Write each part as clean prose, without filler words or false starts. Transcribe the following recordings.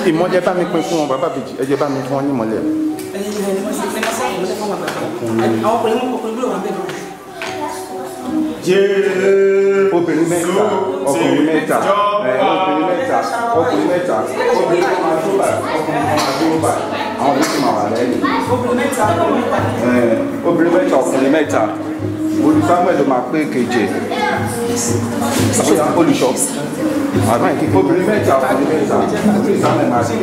ìmọ́lẹ̀ bá mi pín fún wọn bàbá bèjì ẹjẹ bá mi fún wọn ní ìmọ́lẹ̀. obìnrin mẹ́ta ọkùnrin mẹ́ta obìnrin mẹ́ta ọkùnrin mẹ́ta obìnrin kan máa tó báyìí ọkùnrin kan máa tó báyìí àwọn yóò sì máa wà lẹ́yìn. obìnrin mẹ́ta ọkùnrin mẹ́ta olùsámẹ́ ló máa pé keje olùṣọ́ àgbà yìí obìnrin mẹ́ta ọkùnrin mẹ́ta olùsámẹ́ máa ṣe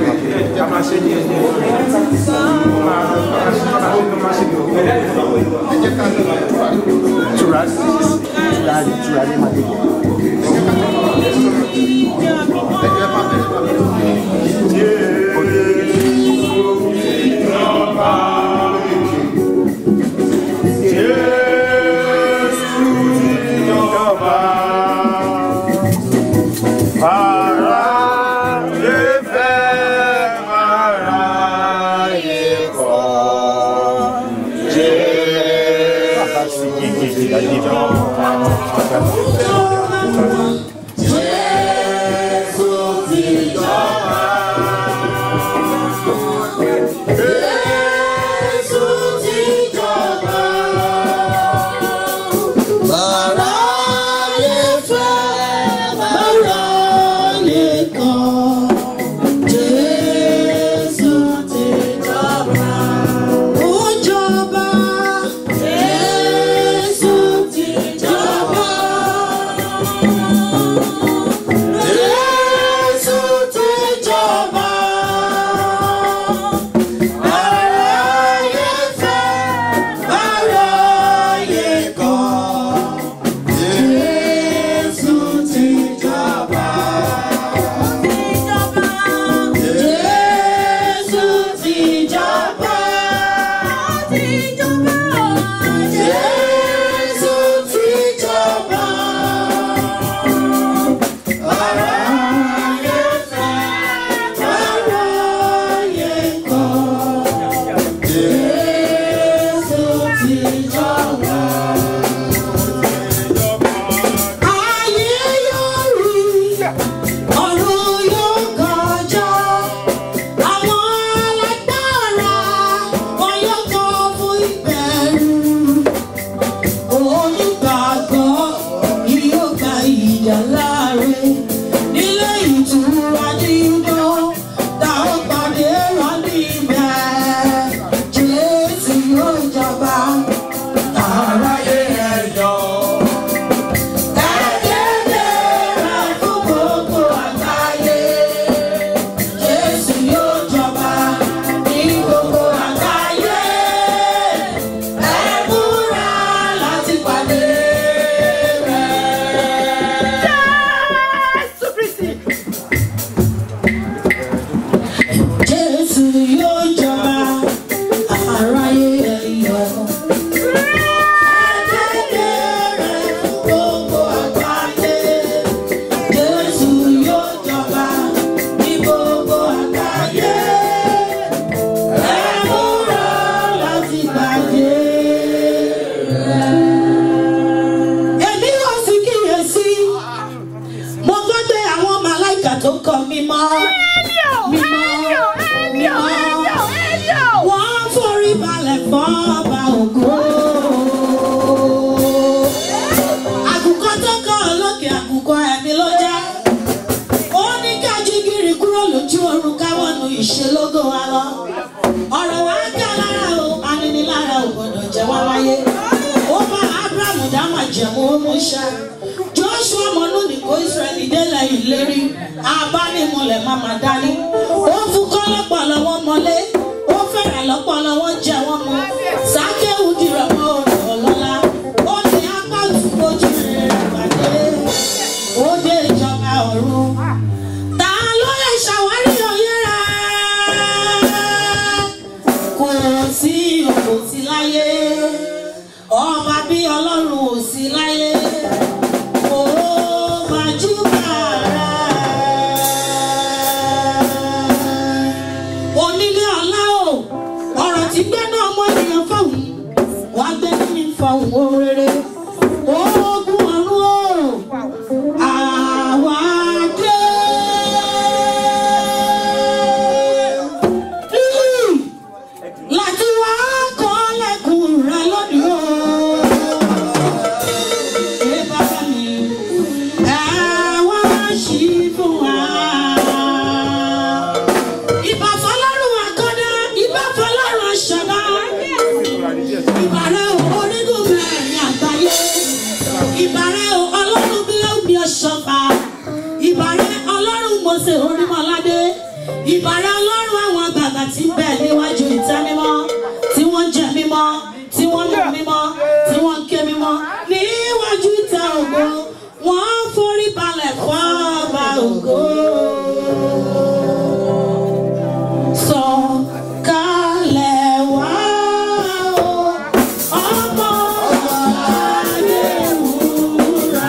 Joshua mọ̀lúni kò Israẹli délẹ̀ ìlérí abánimọ̀lẹ̀ máma dání ó fún kọ́ lọ́pọ̀lọ́ wọn mọ́lé ó fẹ̀rẹ̀ lọ́pọ̀lọ́ wọn jẹ wọn mọ́ Sákéwù dìrọ̀ mọ́ ọlọ́lá ó ní apá ojú rẹ̀ pàdé ó dé ìjọba ọ̀run ta ló lè ṣàwárí òye rẹ̀ kò sí òkò sí láyé ọba bí Ọlọ́run ò sí láyé. ìbàrá ọlọ́run àwọn àgbààgbà tí ń bẹ níwájú ìtẹ́ mímọ́ tí wọ́n jẹ mímọ́ tí wọ́n mú mímọ́ tí wọ́n ké mímọ́ níwájú ìtẹ́ ògo wọ́n forí balẹ̀ fún ọba ògo. Sọ̀kalẹ̀ wá o ọmọ adé wúrà.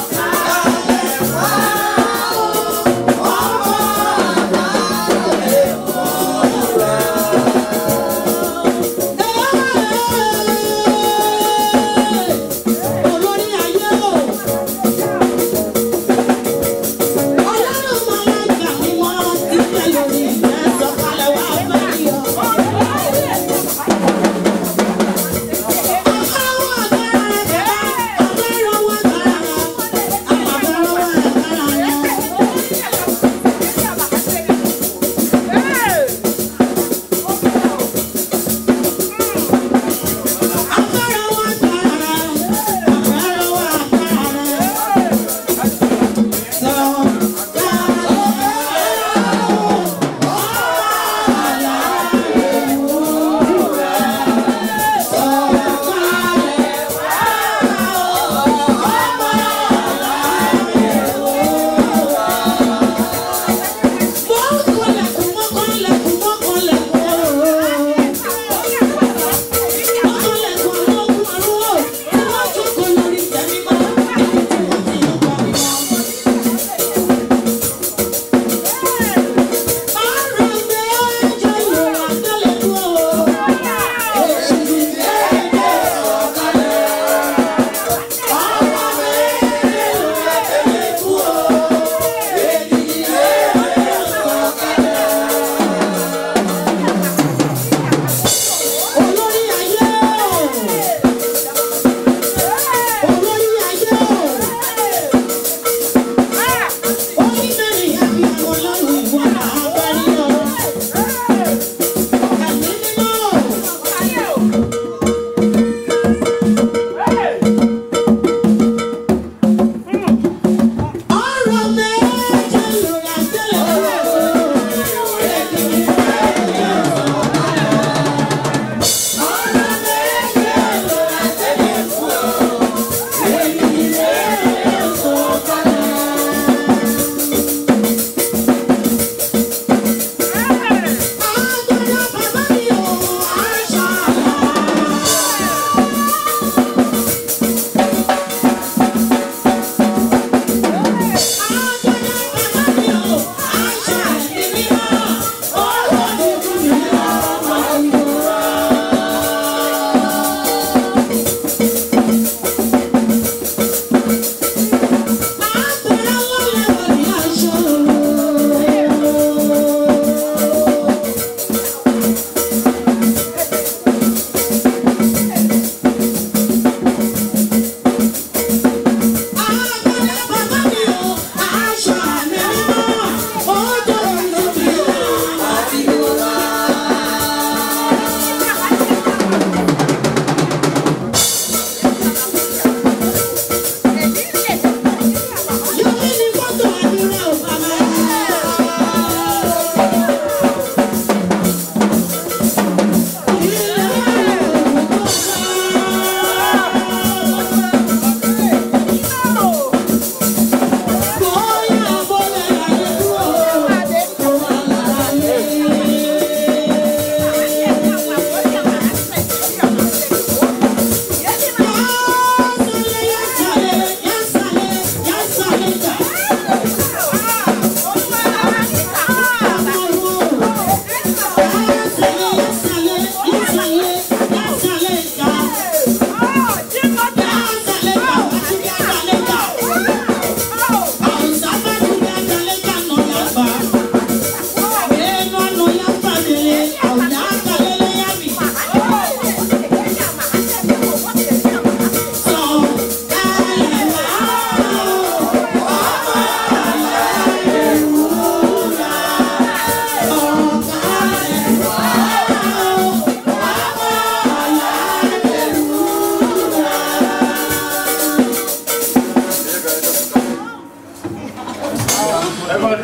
Sọ̀kalẹ̀ wá o ọmọ adé wúrà.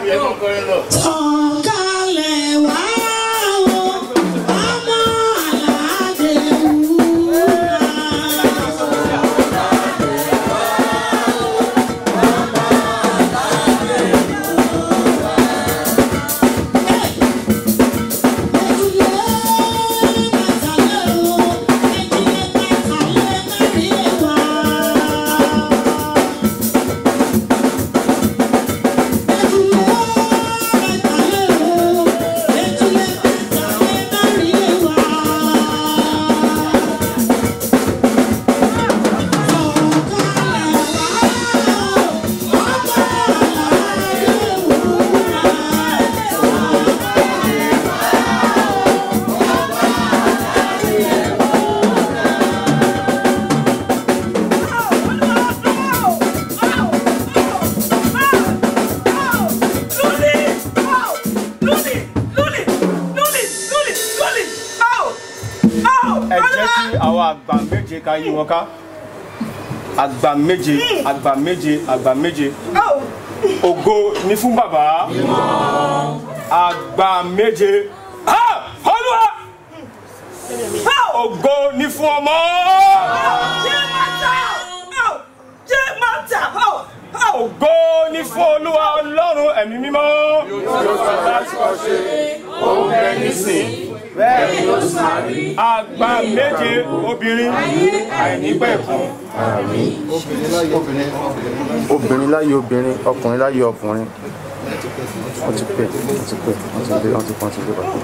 Sọ̀kalẹ̀ wá o, ọmọ aládé wúrà. Àwọn àgbà méje ká yí wọn ká. Àgbà méje, àgbà méje, àgbà méje. Ògo ni fún bàbá. Àgbà méje. Olúwa! Ògo ni fún ọmọ. Ògo ni fún Olúwa Ọlọ́run ẹ̀mí mímọ́. Yóò sọ láti kọ́ ṣe ohun bẹ́ẹ̀ nísìn. Àgbà méje obìnrin àìnípẹ̀kun. Obìnrin láyé obìnrin, ọkùnrin láyé ọkùnrin. Wọ́n ti pè, wọ́n ti pè, wọ́n ti gbé bàbá.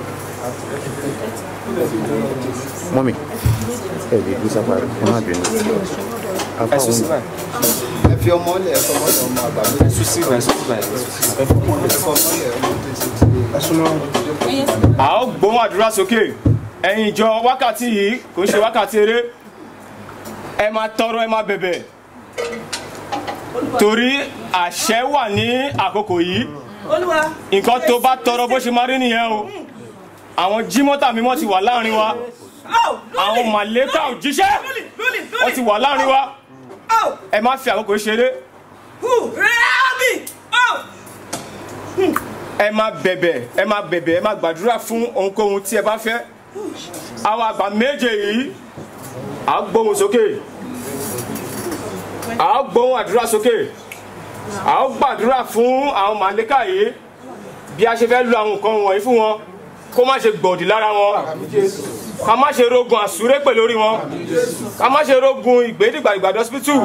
Mọ́mì, ẹ lè gbé sápá rẹ̀, ẹ má bínú. Ẹ fi ọmọ lẹ̀, ẹ fọmọ lẹ̀ ọmọ àgbà méje. Ẹ fọmọ lẹ̀, ẹ fọmọ lẹ̀ ọmọ tètè. A ó gbóhùn àdúrà sókè. Ẹ̀yin ìjọ wákàtí yìí kò ń ṣe wákàtí eré. Ẹ máa tọrọ, ẹ máa bẹ̀bẹ̀. Torí àṣẹ wà ní àkókò yìí. Nǹkan tó bá tọrọ bó ṣe máa rí nìyẹn o. Àwọn jímọ́tà mímọ́ ti wà láàrin wa. Àwọn màlẹ́kà òjíṣẹ́ wọ́n ti wà láàrin wa. Ẹ má fi àkókò ṣeré. Ẹ máa bẹ̀bẹ̀, ẹ máa bẹ̀bẹ̀, ẹ máa gbàdúrà fún ohunkóhun tí ẹ bá fẹ́. Àwọn àgbà méje yìí, à á gbóhùn sókè. À á gbóhùn àdúrà sókè. À á gbàdúrà fún àwọn màlẹ́kà yìí bí a ṣe fẹ́ lo àwọn nǹkan wọ̀nyí fún wọn kó má ṣe gbọ̀dì lára wọn. Ká má ṣe rogun àsúrépè lórí wọn. Ká má ṣe rogun ìgbédìgbàdìgbàdì hospital.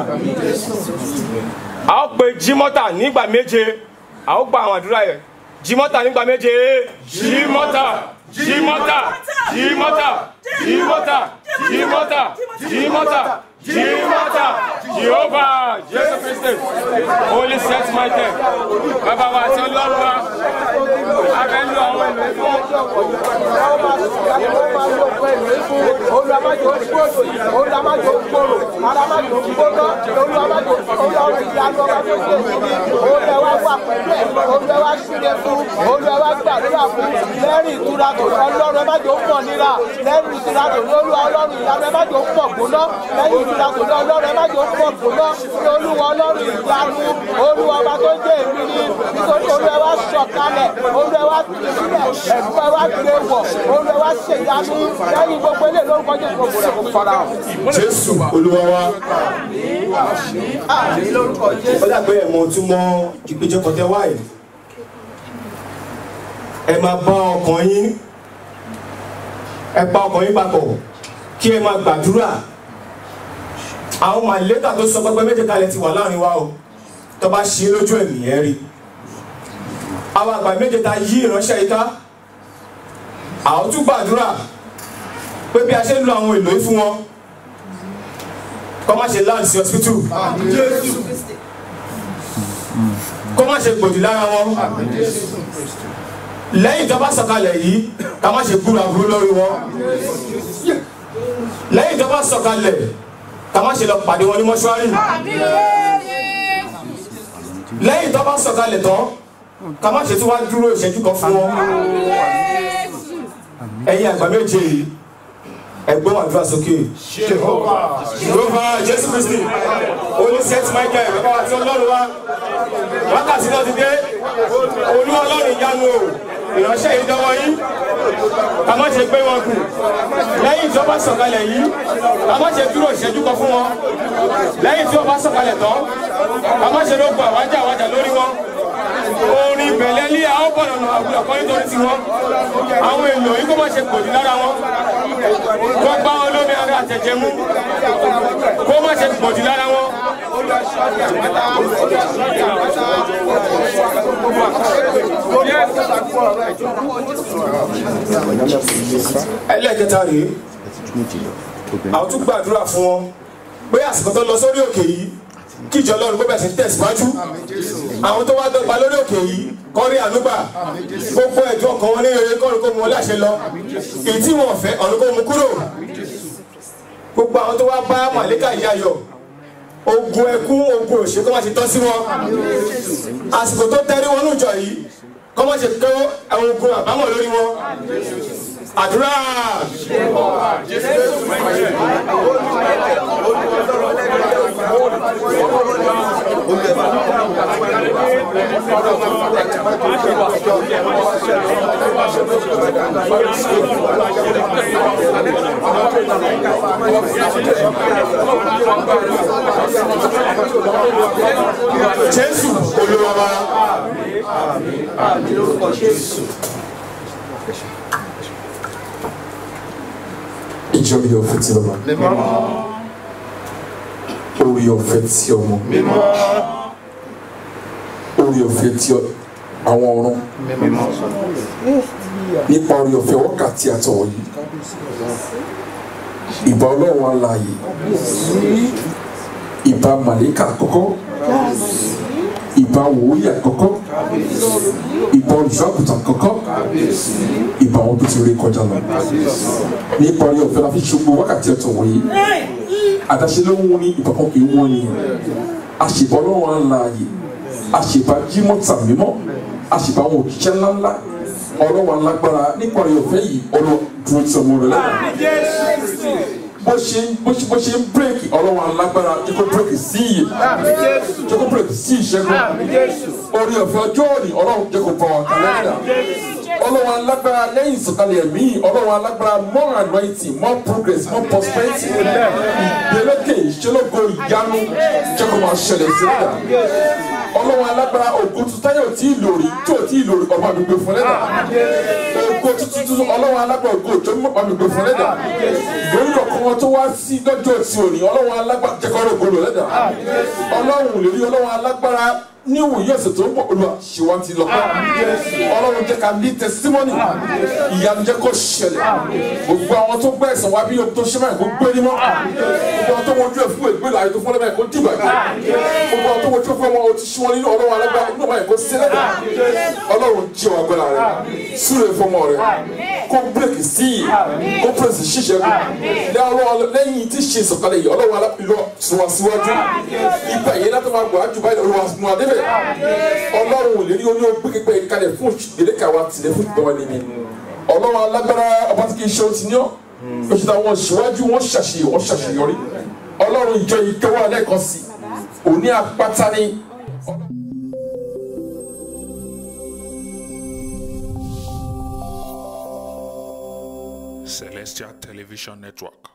À ó pe jímọ́tà nígbà méje. À ó gba àwọn àdúrà yẹn. Jímọ́tà nígbà méje. Jímọ́tà, jímọ́tà, jímọ́tà, jímọ́tà, jímọ́tà, jímọ́tà, jímọ́tà, Jehovah, Jésù Kristi, Holy Set Michael, bàbá wa àti Ọlọ́run wa, abẹ́lú àwọn ìlú fún. Lẹ́rìn ìtura tó Ọlọ́run ẹ má jẹ́ ó pọ̀ níra, lẹ́rìn ìtura tó lórí Ọlọ́run ìyanu ẹ má jẹ́ ó pọ̀ gbóná, lẹ́yìn ìtura tó lọ Ọlọ́run ẹ má jẹ́ ó pọ̀ gbóná, ní Olúwa Ọlọ́run ìyanu, Olúwa ọba tó jẹ́ èmi ni, nítorí Olúwa wá sọ̀kalẹ̀, Olúwa wá sílẹ̀, Olúwa wá gbé wọ̀, Olúwa wá ṣèyanu, lẹ́yìn gbogbo ilé lórúkọ Jésù gbogbo rẹ̀ kó fara hàn. Jésù Olúwa wa. Àmín lórúkọ Jésù. Ó dàgbé ẹ̀mọ́ tún mọ ìpéjọpọ̀ tẹ wáyé. Ẹ máa bá ọkàn yín, ẹ pa ọkàn yín papọ̀ kí ẹ máa gbàdúrà. Àwọn màlẹ́kà tó sọ pẹ́pẹ́ méje kalẹ̀ ti wà láàrin wa o. Tó bá ṣe lójú ẹ̀mí ẹ rí. Àwọn àgbà méje ta yí ìránṣẹ́ yìí ká. Àwọn tún gbàdúrà pé bí a ṣe ń lo àwọn èlò yìí fún wọn, kó má ṣe láǹdì sí hospital. Kó má ṣe gbòdì lára wọn. Lẹ́yìn tó bá sọ̀kalẹ̀ yìí, ká má ṣe gbúra burú lórí wọn. Lẹ́yìn tó bá sọ̀kalẹ̀, ká má ṣe lọ pàdé wọn ní mọ́ṣúárì. Lẹ́yìn tó bá sọ̀kalẹ̀ tán, ká má ṣe tí wá dúró ìṣẹ́jú kan fún wọn. Ẹ̀yin àgbà méje yìí, ẹgbẹ́ àdúrà sókè. Jehovah, Jésù Kristi, Holy Set Michael, bàbá àti Ọlọ́run wa. wákàtí náà ti dé Olúwa Ọlọ́run ìyanu o ìránṣẹ́ yìí dọ́wọ́ yín ká má ṣe gbé wọn kù lẹ́yìn tí wọ́n bá sọ̀kalẹ̀ yìí ká má ṣe dúró ìṣẹ́jú kan fún wọn lẹ́yìn tí wọ́n bá sọ̀kalẹ̀ tán ká má ṣe lóògùn àwájà lórí wọn orin bẹ̀lẹ́ ní àwọn bọ̀nà àwùjọ kan nítorí tí wọn àwọn èèyàn yìí kó má ṣe gbòdì lára wọn kó gbá wọn lómi ara àtẹ̀jẹ̀ mú kó má ṣe gbòdì lára wọn. ẹlẹ́kẹta rèé àwọn tún gbàdúrà fún wọn pé àsìkò tó lọ sórí òkè yìí kíjọ Ọlọ́run kó bẹ̀rẹ̀ sí tẹ̀síwájú àwọn tó wá dọ́gba lórí òkè yìí kọ́ rí ànúgbà gbogbo ẹ̀dùn ọkàn wọn ní eré kọ́rin kó mú wọn láṣẹ lọ èyí tí wọn fẹ́ ọ̀run kó mú kúrò gbogbo àwọn tó wá bá màlíkà yìí ayọ̀ ogun ẹkún ogun òṣè kó má ṣe tọ́ sí wọn àsìkò tó tẹ́rí wọn níjọ yìí kó má ṣe kó àwọn ogun àbámọ̀ lórí wọn àdúrà. Jésù Olúwa wa. Àmín lórúkọ Jésù. Ìjọ orí ọ̀fẹ́ tí ọmọ. Orí ọ̀fẹ́ tí ọmọ. Orí ọ̀fẹ́ tí àwọn ọ̀run. Nípa orí ọ̀fẹ́ wákàtí àtọ̀wọ̀ yìí. Ìbà Ọlọ́run alààyè. Ìbà màlíkà àkọ́kọ́. Ìbà wòlíì àkọ́kọ́. Ìbà olùṣọ́-àgùntàn àkọ́kọ́. Ìbà àwọn tó ti rí kọjá lọ. Nípa orí ọ̀fẹ́ la fi ṣe gbogbo wákàtí àtọ̀wọ̀ yìí. Àdáṣe ló ń wọ́n ní ìbàkan kì í wọ́n ní. Àṣìbà Ọlọ́run alààyè. Àṣìbà jímọ̀tà mímọ́. Àṣìbà àwọn òṣìṣẹ́ ńláńlá. Ọlọ́run alágbára nípa orí ọ̀fẹ́ yìí Ọlọ́run dúró tí ọmọ rẹ̀ lẹ́nu. Bó ṣe ń bírèkì Ọlọ́run alágbára jẹ́ kó bírèkì sí iye. Jẹ́ kó bírèkì sí ìṣẹ́gun. Orí ọ̀fẹ́ ọjọ́ òní Ọlọ́run jẹ́ kó bá wa kálẹ̀. Ọlọ́run alágbára lẹ́yìn ìsọ̀kalẹ̀ ẹ̀mí Ọlọ́run alágbára more anointing more progress more prosperity ìgbélékè ìṣelógo ìyanu jẹ́ kó máa ṣẹlẹ̀ sí ẹ̀dá. Ọlọ́run alágbára ògo tuntun táyọ̀ tí ì lórí tí ò tí ì lórí ọmọ àgbègbè fún ẹ̀dá. Ògo tuntun Ọlọ́run alágbára ògo òjò mímọ́ àgbègbè fún ẹ̀dá. Lórúkọ kan wọn tó wá sí lọ́jọ́ tí ò ní Ọlọ́run alágbára jẹ́ kó rẹ̀ ògo lò lẹ́dà. Ọlọ́run lè rí Ọlọ́run alágbára ní ìwòye ọ̀sẹ̀ tó ń bọ̀ Olúwa ṣe wá ti lọ. Ọlọ́run jẹ́ ká ní testimony ìyanu jẹ́ kó ṣẹlẹ̀. Gbogbo àwọn tó gbẹ́ ẹ̀sán wá bí ohun tó ṣe máa kó gbé ní mọ́. Gbogbo àwọn tó wojú ẹ̀ fún ìgbélé ayé tó fún ọlọ́mọ ẹ̀ kó dìgbà gbé. Gbogbo àwọn tó wojú fún ọmọ ti ṣí wọn nínú Ọlọ́run alágbára nínú ọmọ ẹ̀ kó sílẹ̀. Ọlọ́run jẹ́ wà gbọ́dọ̀ rẹ̀ súre fọmọ rẹ̀ kó bírèkì sí i kó pèsè ṣíṣẹ́ kù. Lẹ́yìn tí ṣe ìsọ̀kalẹ̀ yìí Ọlọ́run alápìlọ́ sún wa síwájú. Ibà yẹn látọ̀ máa gbọ́ àjùbá Olúwa mú adébẹ̀. Ọlọ́run ò lè rí oní ogbé pípẹ́ ìkàlẹ̀ fún ìgbèlékà wa tilẹ̀ fún ìgbọ́n ẹni mi. Ọlọ́run alágbára ọba tí kì í ṣe otí ní ọ́ oṣù táwọn ìṣíwájú wọn ṣàṣeyọrí. Ọlọ́run ìjọ yìí kẹwàá lẹ́ẹ̀kan sí òní àpáta ní. Celestial Television Network.